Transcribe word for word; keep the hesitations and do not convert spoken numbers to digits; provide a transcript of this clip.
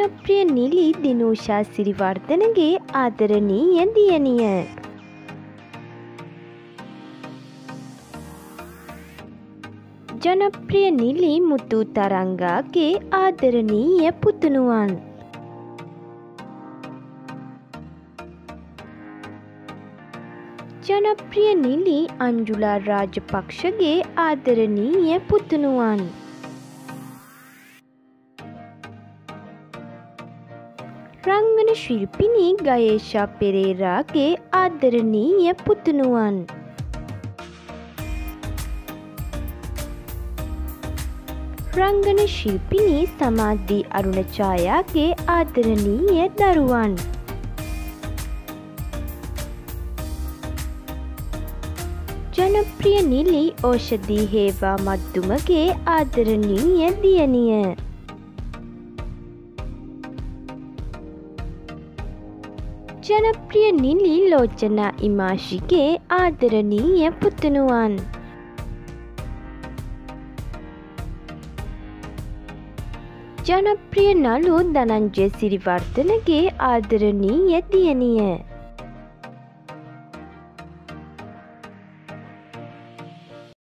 ජනප්‍රිය නිලි දිනූෂා සිරිවර්ධනගේ ආදරණීය දියණිය. ජනප්‍රිය නිලි මුතු තරංගාගේ ආදරණීය පුතුණුවන්. ජනප්‍රිය නිලි අංජුලා රාජපක්ෂගේ ආදරණීය පුතුණුවන්. රංගන ශිල්පිනී ගයේෂා පෙරේරාගේ ආදරණීය පුතුණුවන්. රංගන ශිල්පිනී සමාධි අරුණඡායාගේ ආදරණීය දරුවන්. ජනප්‍රිය නිලි ඕෂධී හේවා මද්දුමගේ ආදරණීය දියණිය. ජනප්‍රිය නිලි ලෝචනා ඉමාෂිගේ ආදරණීය පුතුණුවන්. ජනප්‍රිය නළු ධනංජය සිරිවර්ධනගේ ආදරණීය දියණිය.